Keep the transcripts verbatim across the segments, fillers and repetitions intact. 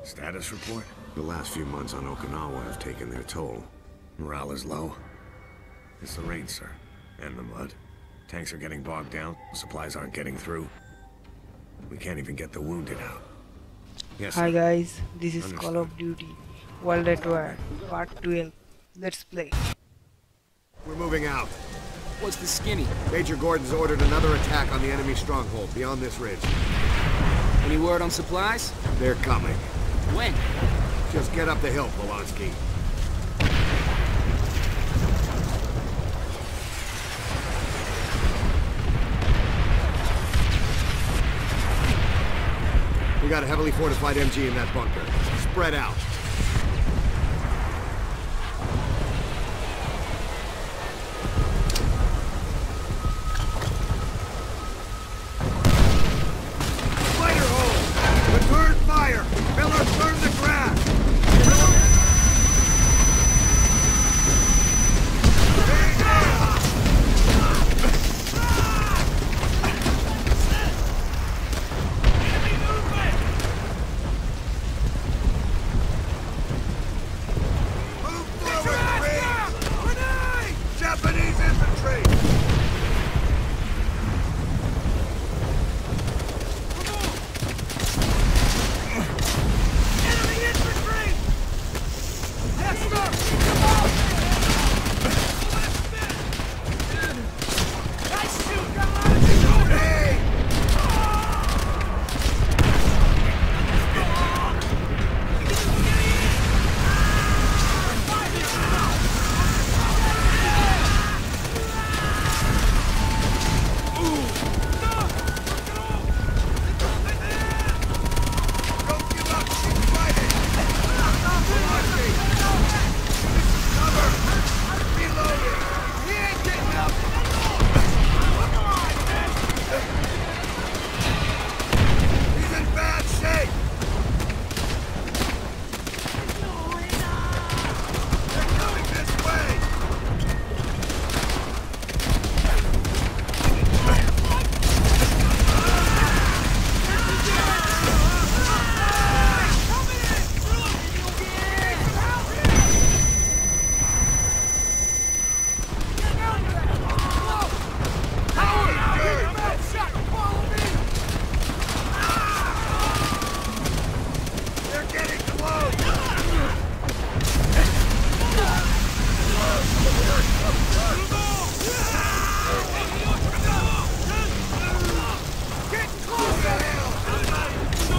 Status report? The last few months on Okinawa have taken their toll. Morale is low. It's the rain, sir. And the mud. Tanks are getting bogged down. Supplies aren't getting through. We can't even get the wounded out. Yes, Hi sir. guys, this is Understood. Call of Duty World at War Part twelve. Let's play. We're moving out. What's the skinny? Major Gordon's ordered another attack on the enemy stronghold beyond this ridge. Any word on supplies? They're coming. When? Just get up the hill, Polanski. We got a heavily fortified M G in that bunker. Spread out. Fighter hole! Return fire! Miller, burn the grass! Japanese infantry! Enemy infantry! Yes, nice shoot, guys! Hey! Don't give up! Keep fighting! Polanski! Cover! Reloading! He ain't getting up! He's in bad shape! They're coming this way! They're getting close! Get close to him!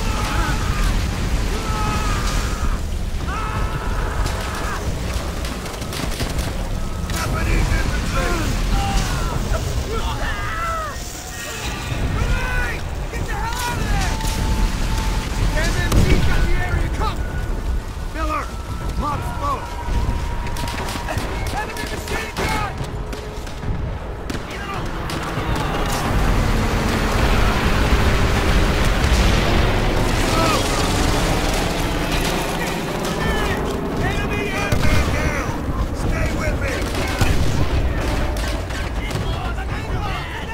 Japanese infantry! Grenade! Get the hell out of there! M M G got the area covered! Miller! Pop smoke! Enemy machine gun! Enemy man down! Stay with me!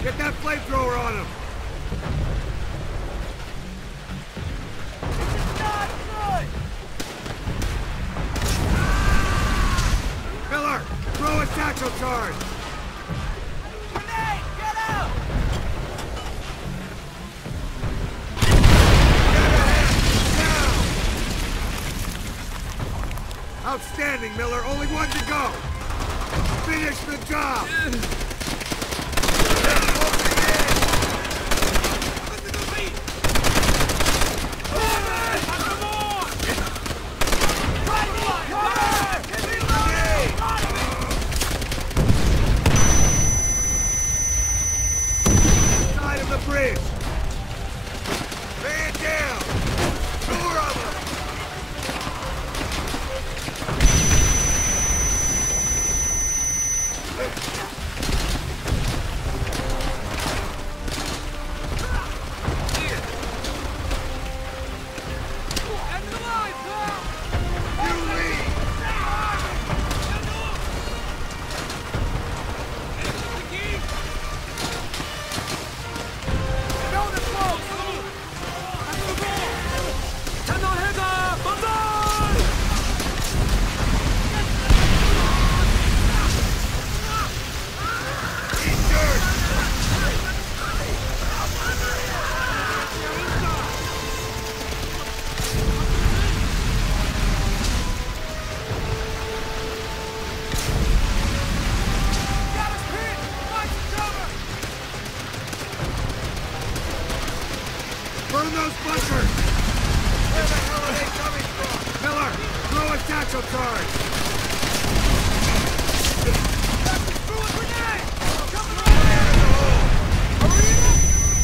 Get that flamethrower on him! Miller, throw a satchel charge! Grenade! Get out! Outstanding, Miller. Only one to go. Finish the job. Side of the bridge. Man down. Four of them. Burn those bunkers! Where the hell are they coming from? Miller, throw a satchel charge! Throw a grenade! Coming on! Fire in the hole! Hurry up!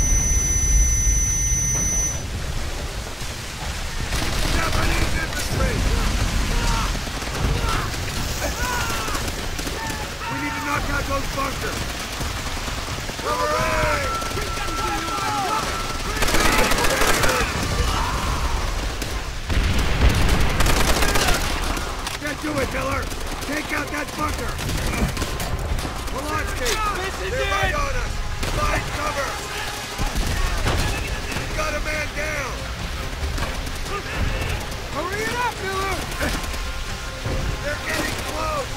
Japanese infantry! We need to knock out those bunkers! Cover aim! Do it, Miller! Take out that bunker! Polanski! They're right on us! Find cover! Got a man down! Hurry it up, Miller! They're getting close!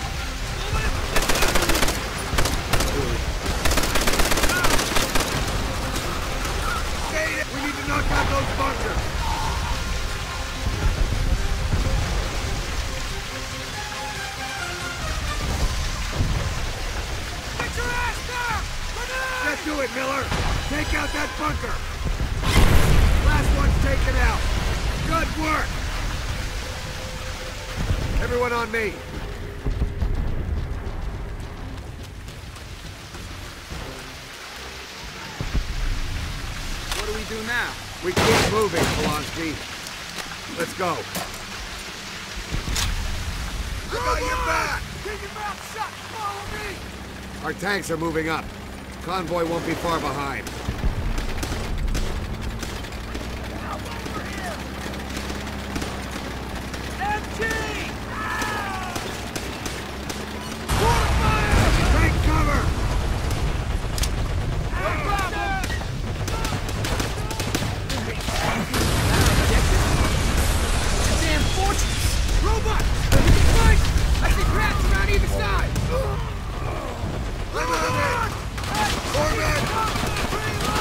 Stay there! We need to knock out those bunkers! Let's do it, Miller! Take out that bunker! Last one's taken out! Good work! Everyone on me! What do we do now? We keep moving, Polanski. Let's go. I got your back! Keep your mouth shut! Follow me! Our tanks are moving up. Convoy won't be far behind. M G! Water fire! Take cover! No problem! Damn fortress! Robot! You can fight! I see cracks around either side! Limit of it! Four men!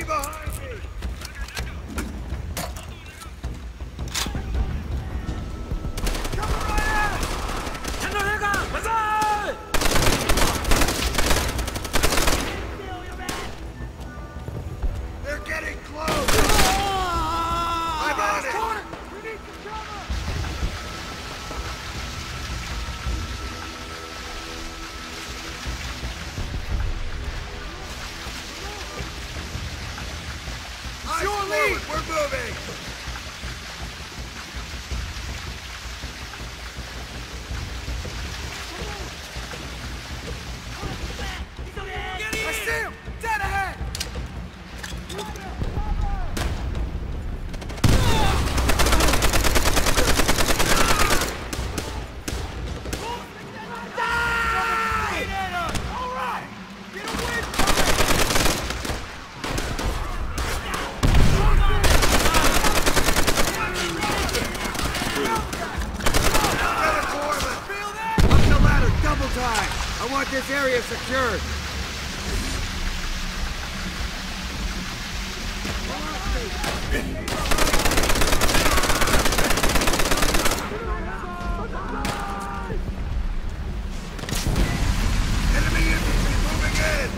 behind me! Coming right at us! They're getting close! I'm on it! We need some cover! Sure lead! We're moving! I see him! Dead ahead! All right! Get away from Up the ladder, double time! I want this area secured! Enemy infantry moving in!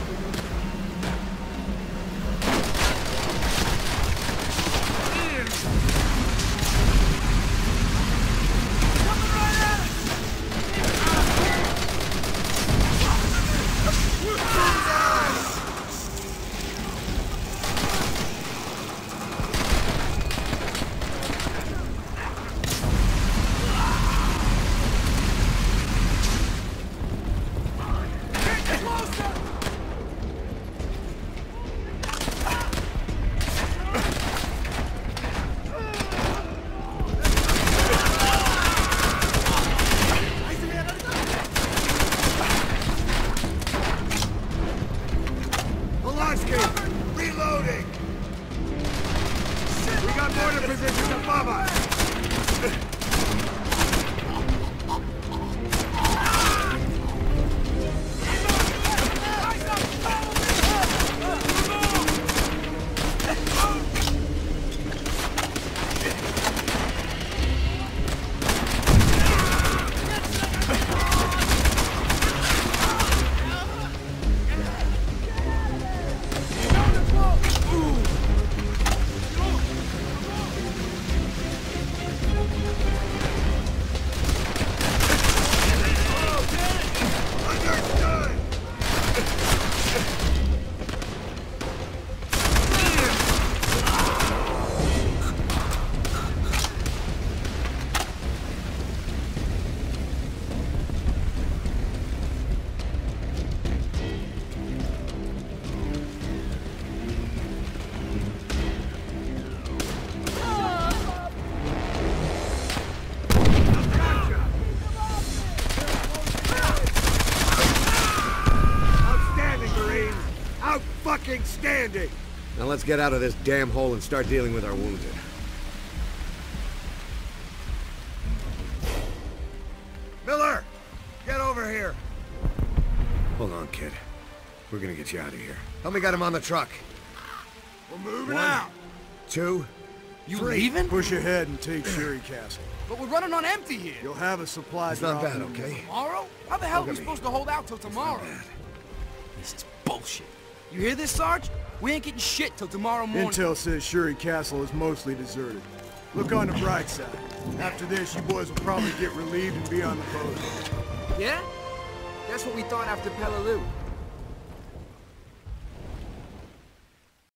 Coming right at us! Polanski, reloading! We got mortar positions above us! Fucking standing! Now let's get out of this damn hole and start dealing with our wounded. Miller! Get over here! Hold on, kid. We're gonna get you out of here. Help me get him on the truck. We're moving One. out! Two. You three. leaving? Push ahead and take Sherry Castle. But we're running on empty here. You'll have a supply It's not drop bad, in- okay? Tomorrow? How the hell are Look we at me. supposed to hold out till tomorrow? Bad. This is bullshit. You hear this, Sarge? We ain't getting shit till tomorrow morning. Intel says Sherry Castle is mostly deserted. Look on the bright side. After this, you boys will probably get relieved and be on the boat. Yeah? That's what we thought after Peleliu.